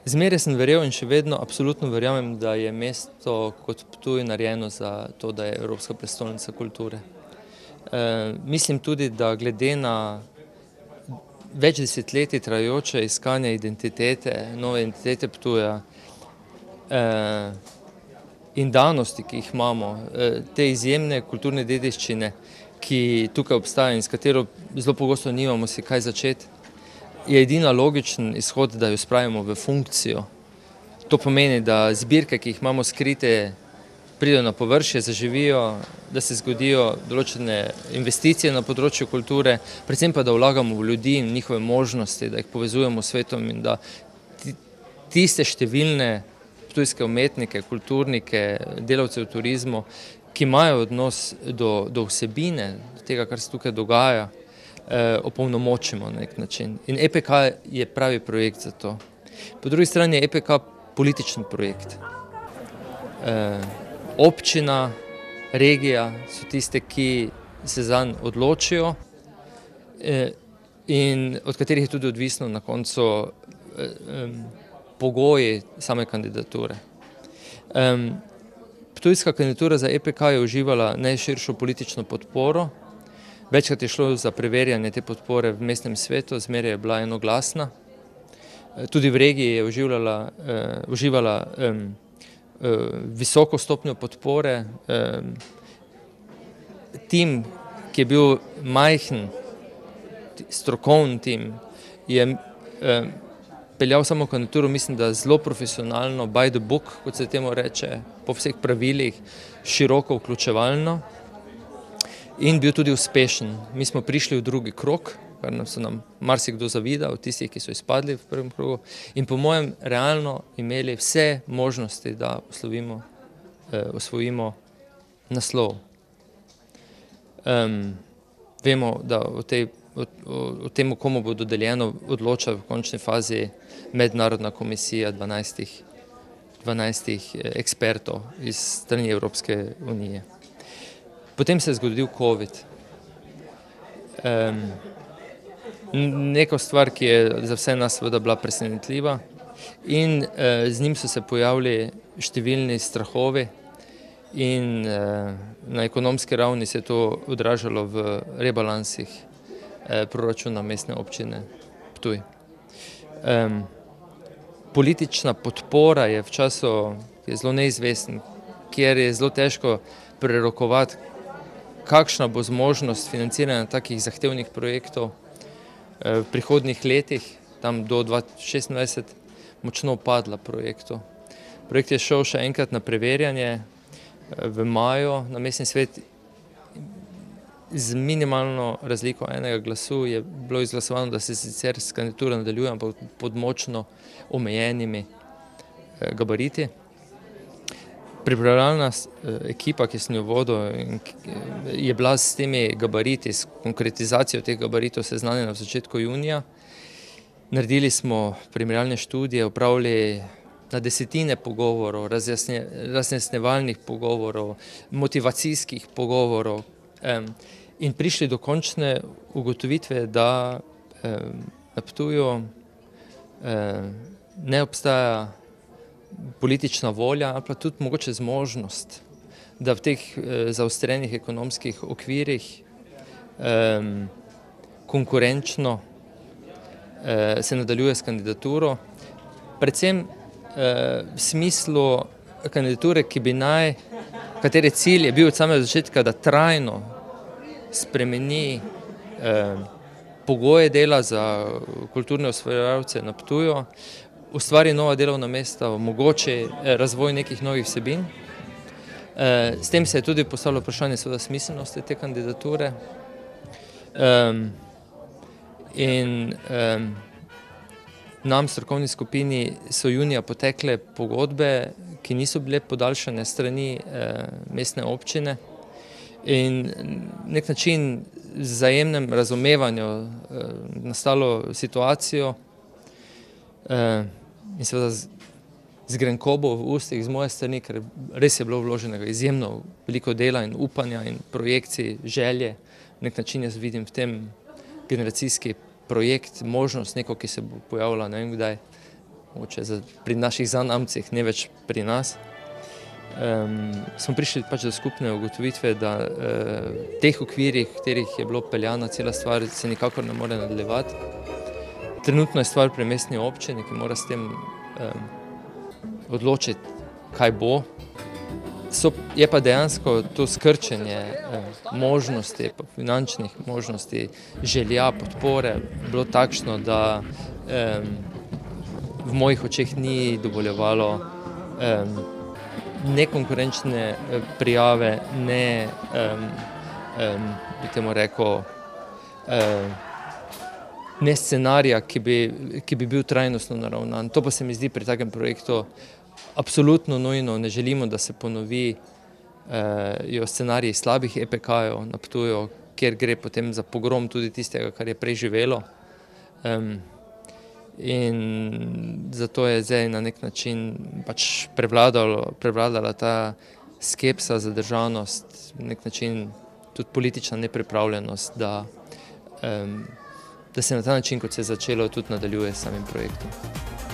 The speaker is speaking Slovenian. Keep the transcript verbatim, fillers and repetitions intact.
Zmeraj sem verjel in še vedno absolutno verjamem, da je mesto kot Ptuj narejeno za to, da je Evropska prestolnica kulture. E, mislim tudi, da glede na več desetletij trajajoče iskanje identitete, nove identitete Ptuja e, in danosti, ki jih imamo, e, te izjemne kulturne dediščine, ki tukaj obstaja in s katero zelo pogosto nimamo si kaj začeti, je edina logičen izhod, da jo spravimo v funkcijo. To pomeni, da zbirke, ki jih imamo skrite, pridejo na površje, zaživijo, da se zgodijo določene investicije na področju kulture, predvsem pa, da vlagamo v ljudi in njihove možnosti, da jih povezujemo s svetom in da tiste številne ptujske umetnike, kulturnike, delavce v turizmu, ki imajo odnos do, do vsebine, do tega, kar se tukaj dogaja, opolnomočimo na nek način. In E P K je pravi projekt za to. Po drugi strani je E P K političen projekt. E, občina, regija so tiste, ki se zanj odločijo e, in od katerih je tudi odvisno na koncu e, e, pogoji same kandidature. E, Ptujska kandidatura za E P K je uživala najširšo politično podporo. Večkrat je šlo za preverjanje te podpore v mestnem svetu, zmeraj je bila enoglasna. Tudi v regiji je uživala, eh, uživala eh, eh, visoko stopnjo podpore. Eh, tim, ki je bil majhen, strokovni tim, je eh, peljal samo kandidaturo, mislim, da zelo profesionalno, by the book, kot se temu reče, po vseh pravilih, široko vključevalno. In bil tudi uspešen. Mi smo prišli v drugi krog, kar nam so nam marsikdo zavidal, tistih, ki so izpadli v prvem krogu, in po mojem realno imeli vse možnosti, da osvojimo, eh, osvojimo naslov. Um, vemo, da o, tej, o, o tem, komu bo dodeljeno, odloča v končni fazi mednarodna komisija dvanajstih, dvanajstih ekspertov iz strani Evropske unije. Potem se je zgodil covid. Um, neko stvar, ki je za vse nas seveda bila presenetljiva in uh, z njim so se pojavili številni strahovi in uh, na ekonomski ravni se je to odražalo v rebalansih uh, proračuna mestne občine Ptuj. Um, politična podpora je v času, ki je zelo neizvesten, kjer je zelo težko prerokovati, kakšna bo zmožnost financiranja takih zahtevnih projektov v prihodnjih letih, tam do dva tisoč šestindvajset, močno padla projektu. Projekt je šel še enkrat na preverjanje v maju na mestni svet. Z minimalno razliko enega glasu je bilo izglasovano, da se sicer s kandidaturo nadaljuje, ampak pod močno omejenimi gabariti. Pripravljalna ekipa, ki sem jo vodil, je bila s temi gabariti, s konkretizacijo teh gabaritov seznanjena v začetku junija. Naredili smo primerjalne študije, opravili na desetine pogovorov, razjasnjevalnih pogovorov, motivacijskih pogovorov in prišli do končne ugotovitve, da na Ptuju ne obstaja politična volja, ali pa tudi mogoče zmožnost, da v teh eh, zaostrenih ekonomskih okvirih eh, konkurenčno eh, se nadaljuje s kandidaturo. Predvsem eh, v smislu kandidature, ki bi naj, katere cilj je bil od samega začetka, da trajno spremeni eh, pogoje dela za kulturne osvajalce na Ptuju, ustvari nova delovna mesta, omogoči razvoj nekih novih vsebin. S tem se je tudi postavilo vprašanje seveda smiselnosti te kandidature. In nam, strokovni skupini, so junija potekle pogodbe, ki niso bile podaljšane strani mestne občine in nek način z vzajemnem razumevanju nastalo situacijo in seveda z grenkobo v ustih z moje strani, ker res je bilo vloženega izjemno veliko dela in upanja in projekcij, želje. Nek način jaz vidim v tem generacijski projekt, možnost neko, ki se bo pojavila ne vem kdaj, mogoče za, pri naših zanamcih, ne več pri nas, um, smo prišli pač do skupne ugotovitve, da uh, v teh okvirih, v katerih je bilo peljana cela stvar, se nikakor ne more nadaljevati. Trenutno je stvar pri mestni občini, ki mora s tem um, odločiti, kaj bo. So, je pa dejansko to skrčenje eh, možnosti, finančnih možnosti, želja, podpore bilo takšno, da eh, v mojih očeh ni dovoljevalo eh, nekonkurenčne prijave, ne, eh, eh, bi temu rekel, eh, ne scenarija, ki bi, ki bi bil trajnostno naravnan. To pa se mi zdi pri takem projektu absolutno nujno. Ne želimo, da se ponovi eh, scenariji slabih E P K-jev na Ptuju, kjer gre potem za pogrom tudi tistega, kar je prej živelo. Um, in zato je zdaj na nek način pač prevladalo, prevladala ta skepsa, zadržanost, na nek način tudi politična nepripravljenost, da, um, da se na ta način, kot se je začelo, tudi nadaljuje s samim projektom.